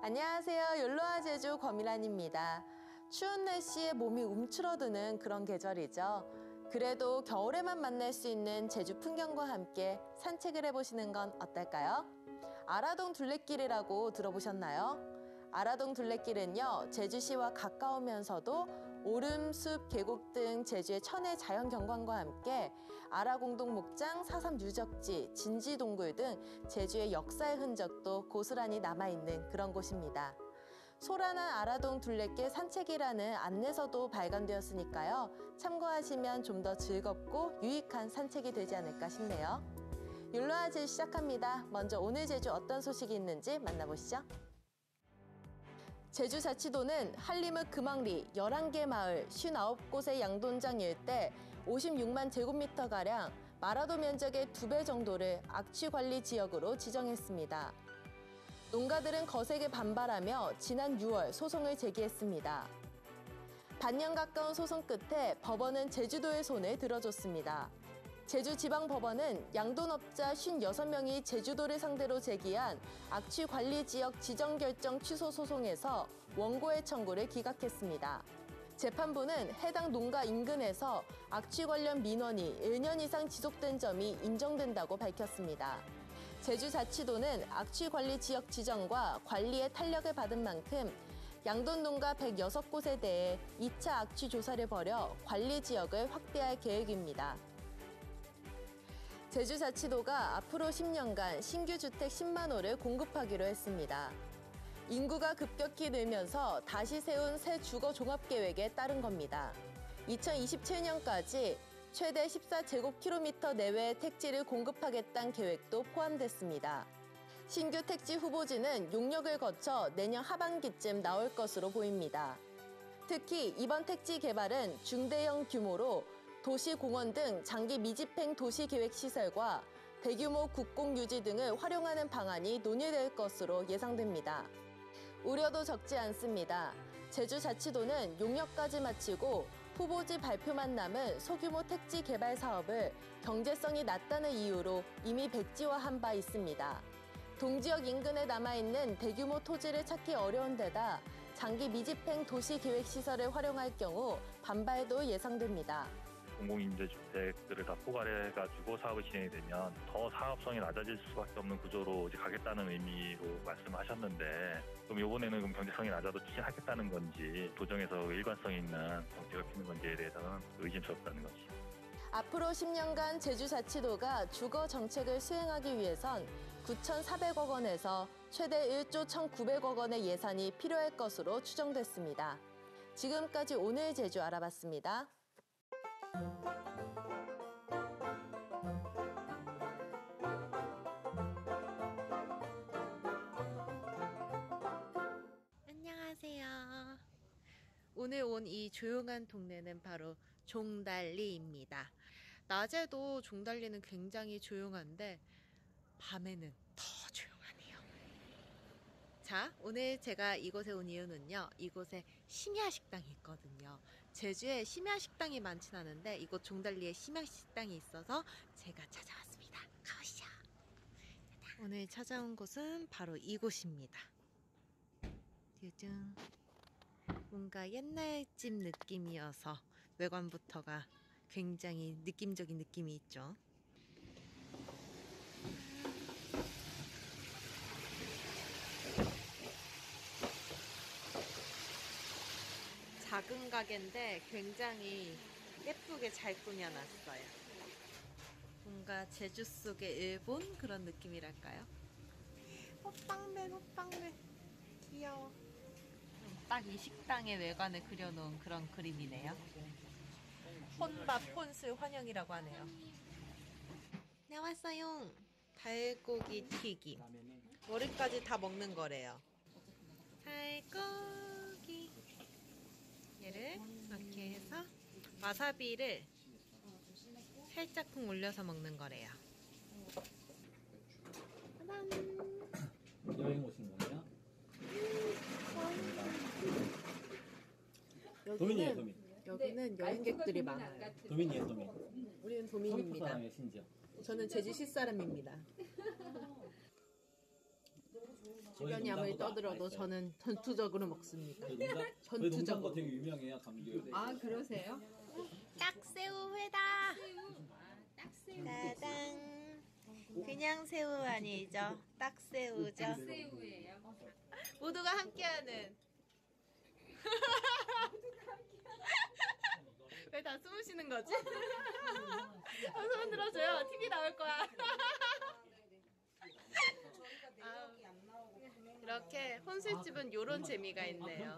안녕하세요. 욜로와 제주 권미란입니다. 추운 날씨에 몸이 움츠러드는 그런 계절이죠. 그래도 겨울에만 만날 수 있는 제주 풍경과 함께 산책을 해보시는 건 어떨까요? 아라동 둘레길이라고 들어보셨나요? 아라동 둘레길은요, 제주시와 가까우면서도 오름, 숲, 계곡 등 제주의 천혜 자연 경관과 함께 아라공동 목장, 4.3 유적지, 진지동굴 등 제주의 역사의 흔적도 고스란히 남아있는 그런 곳입니다. 소란한 아라동 둘레길 산책이라는 안내서도 발간되었으니까요. 참고하시면 좀 더 즐겁고 유익한 산책이 되지 않을까 싶네요. 욜로와 제주 시작합니다. 먼저 오늘 제주 어떤 소식이 있는지 만나보시죠. 제주자치도는 한림읍 금왕리 11개 마을 59곳의 양돈장 일대 56만 제곱미터가량 마라도 면적의 2배 정도를 악취관리지역으로 지정했습니다. 농가들은 거세게 반발하며 지난 6월 소송을 제기했습니다. 반년 가까운 소송 끝에 법원은 제주도의 손을 들어줬습니다. 제주지방법원은 양돈업자 56명이 제주도를 상대로 제기한 악취관리지역 지정결정 취소 소송에서 원고의 청구를 기각했습니다. 재판부는 해당 농가 인근에서 악취 관련 민원이 1년 이상 지속된 점이 인정된다고 밝혔습니다. 제주자치도는 악취관리지역 지정과 관리에 탄력을 받은 만큼 양돈 농가 106곳에 대해 2차 악취 조사를 벌여 관리지역을 확대할 계획입니다. 제주자치도가 앞으로 10년간 신규 주택 10만 호를 공급하기로 했습니다. 인구가 급격히 늘면서 다시 세운 새 주거 종합계획에 따른 겁니다. 2027년까지 최대 14제곱킬로미터 내외의 택지를 공급하겠다는 계획도 포함됐습니다. 신규 택지 후보지는 용역을 거쳐 내년 하반기쯤 나올 것으로 보입니다. 특히 이번 택지 개발은 중대형 규모로 도시 공원 등 장기 미집행 도시계획시설과 대규모 국공유지 등을 활용하는 방안이 논의될 것으로 예상됩니다. 우려도 적지 않습니다. 제주자치도는 용역까지 마치고 후보지 발표만 남은 소규모 택지 개발 사업을 경제성이 낮다는 이유로 이미 백지화한 바 있습니다. 동지역 인근에 남아있는 대규모 토지를 찾기 어려운 데다 장기 미집행 도시계획시설을 활용할 경우 반발도 예상됩니다. 공공임대주택들을 다 포괄해가지고 사업이 진행이 되면 더 사업성이 낮아질 수밖에 없는 구조로 이제 가겠다는 의미로 말씀하셨는데, 그럼 이번에는 그럼 경제성이 낮아도 추진하겠다는 건지 도정에서 일관성 있는 정책을 피는 건지에 대해서는 의심스럽다는 거지. 앞으로 10년간 제주자치도가 주거 정책을 수행하기 위해선 9,400억 원에서 최대 1조 1,900억 원의 예산이 필요할 것으로 추정됐습니다. 지금까지 오늘 제주 알아봤습니다. 안녕하세요. 오늘 온 이 조용한 동네는 바로 종달리입니다. 낮에도 종달리는 굉장히 조용한데 밤에는 더 조용하네요. 자, 오늘 제가 이곳에 온 이유는요, 이곳에 심야식당이 있거든요. 제주에 심야식당이 많진 않은데 이곳 종달리에 심야식당이 있어서 제가 찾아왔습니다. 가보시죠. 오늘 찾아온 곳은 바로 이곳입니다. 뚜둥. 뭔가 옛날 집 느낌이어서 외관부터가 굉장히 느낌적인 느낌이 있죠. 작은 가게인데 굉장히 예쁘게 잘 꾸며놨어요. 뭔가 제주 속의 일본 그런 느낌이랄까요? 호빵맨 귀여워. 딱 이 식당의 외관을 그려놓은 그런 그림이네요. 혼밥 혼술 환영이라고 하네요. 나왔어요. 달고기 튀김. 머리까지 다 먹는 거래요. 달고기. 얘를 이렇게 해서 와사비를 살짝쿵 올려서 먹는 거래요. 짜잔. 여행 오신 거네요? 도민이에요, 도민. 여기는 여행객들이 많아요. 도민이에요, 도민. 우리는 도민입니다. 사람이에요, 심지어. 저는 제주시 사람입니다. 주변이 아무리 떠들어도 저는 전투적으로 먹습니다. 저희 농장거 되게 유명해요, 감귤. 아, 그러세요? 딱새우 회다. 따당. 그냥 새우 아니죠? 딱새우죠. 새우예요. 모두가 함께하는. 왜 다 숨으시는 거지? 손 들어줘요. TV 나올 거야. 이렇게 혼술집은 요런 재미가 있네요.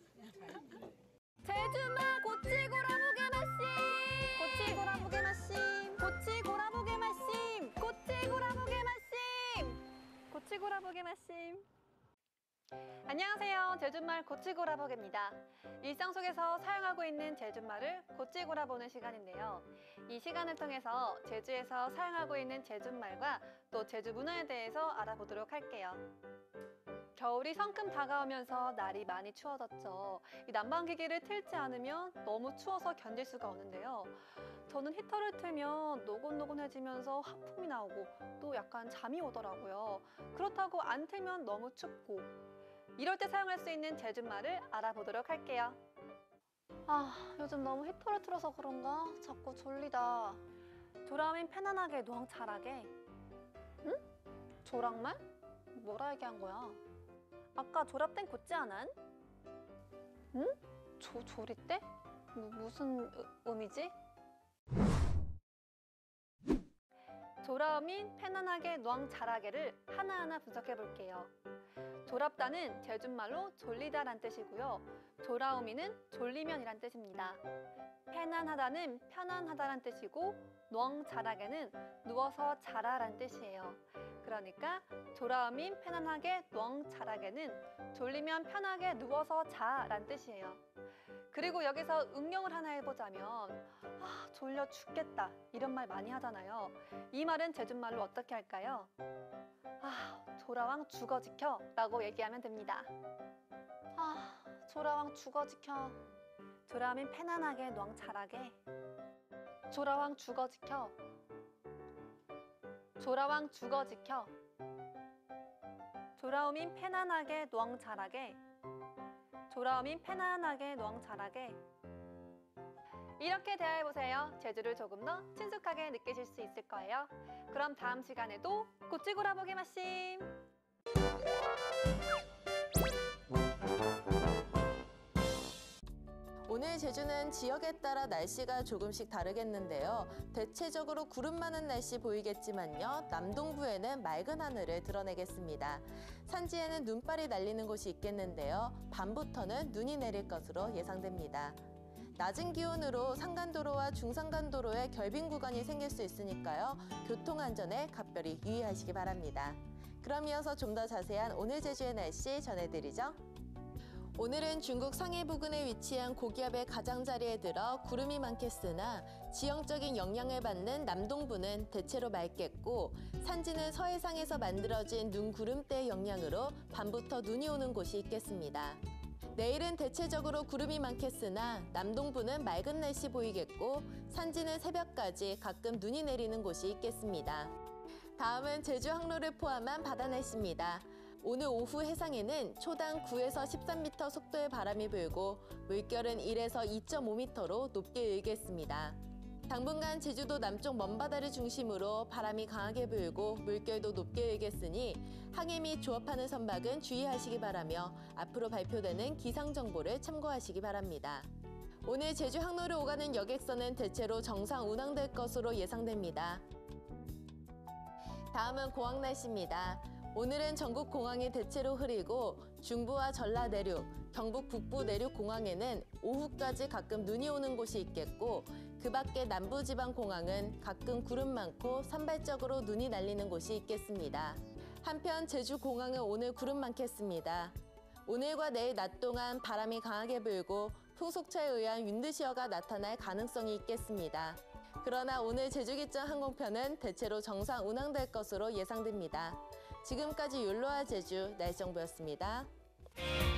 제주마 고치고라무게 마심 고치고라무게 마심 고치고라무게 마심 고치고라무게 마심 고치고라무게 마심. 안녕하세요. 제주말 고치고라보게입니다. 일상 속에서 사용하고 있는 제주말을 고치고라보는 시간인데요. 이 시간을 통해서 제주에서 사용하고 있는 제주말과 또 제주 문화에 대해서 알아보도록 할게요. 겨울이 성큼 다가오면서 날이 많이 추워졌죠. 이 난방기기를 틀지 않으면 너무 추워서 견딜 수가 없는데요. 저는 히터를 틀면 노곤노곤해지면서 하품이 나오고 또 약간 잠이 오더라고요. 그렇다고 안 틀면 너무 춥고 이럴 때 사용할 수 있는 제주말을 알아보도록 할게요. 요즘 너무 히터를 틀어서 그런가? 자꾸 졸리다. 졸아오면 편안하게 누워 잘하게. 응? 조랑말? 뭐라 얘기한 거야? 아까 졸압된 곧지 않은? 응? 조리대? 무슨 의미지? 졸아오면 편안하게 누워 잘하게를 하나하나 분석해 볼게요. 졸압다는 제주말로 졸리다란 뜻이고요. 졸아오미는 졸리면이란 뜻입니다. 편안하다는 편안하다란 뜻이고 누워 잘하게는 누워서 자라란 뜻이에요. 그러니까 졸아오면 편안하게 누워 잘하게는 졸리면 편하게 누워서 자란 뜻이에요. 그리고 여기서 응용을 하나 해보자면 졸려 죽겠다 이런 말 많이 하잖아요. 이 말은 제주말로 어떻게 할까요? 조라왕 죽어 지켜 라고 얘기하면 됩니다. 조라왕 죽어 지켜. 졸아오면 편안하게 누워 잘하게. 조라왕 죽어 지켜. 조라왕 죽어 지켜. 졸아오면 편안하게 누워 잘하게. 졸아오면 편안하게 누워 잘하게. 이렇게 대화해보세요. 제주를 조금 더 친숙하게 느끼실 수 있을 거예요. 그럼 다음 시간에도 고치고라보게 마심! 오늘 제주는 지역에 따라 날씨가 조금씩 다르겠는데요. 대체적으로 구름 많은 날씨 보이겠지만요. 남동부에는 맑은 하늘을 드러내겠습니다. 산지에는 눈발이 날리는 곳이 있겠는데요. 밤부터는 눈이 내릴 것으로 예상됩니다. 낮은 기온으로 산간도로와 중산간도로에 결빙 구간이 생길 수 있으니까요. 교통안전에 각별히 유의하시기 바랍니다. 그럼 이어서 좀 더 자세한 오늘 제주의 날씨 전해드리죠. 오늘은 중국 상해 부근에 위치한 고기압의 가장자리에 들어 구름이 많겠으나 지형적인 영향을 받는 남동부는 대체로 맑겠고 산지는 서해상에서 만들어진 눈구름대의 영향으로 밤부터 눈이 오는 곳이 있겠습니다. 내일은 대체적으로 구름이 많겠으나 남동부는 맑은 날씨 보이겠고 산지는 새벽까지 가끔 눈이 내리는 곳이 있겠습니다. 다음은 제주 항로를 포함한 바다 날씨입니다. 오늘 오후 해상에는 초당 9에서 13m 속도의 바람이 불고 물결은 1에서 2.5m로 높게 일겠습니다. 당분간 제주도 남쪽 먼바다를 중심으로 바람이 강하게 불고 물결도 높게 일겠으니 항해 및 조업하는 선박은 주의하시기 바라며 앞으로 발표되는 기상정보를 참고하시기 바랍니다. 오늘 제주 항로를 오가는 여객선은 대체로 정상 운항될 것으로 예상됩니다. 다음은 공항 날씨입니다. 오늘은 전국 공항이 대체로 흐리고 중부와 전라 내륙, 경북 북부 내륙 공항에는 오후까지 가끔 눈이 오는 곳이 있겠고 그 밖에 남부지방 공항은 가끔 구름 많고 산발적으로 눈이 날리는 곳이 있겠습니다. 한편 제주 공항은 오늘 구름 많겠습니다. 오늘과 내일 낮 동안 바람이 강하게 불고 풍속차에 의한 윈드시어가 나타날 가능성이 있겠습니다. 그러나 오늘 제주기점 항공편은 대체로 정상 운항될 것으로 예상됩니다. 지금까지 율로아 제주 날씨정보였습니다.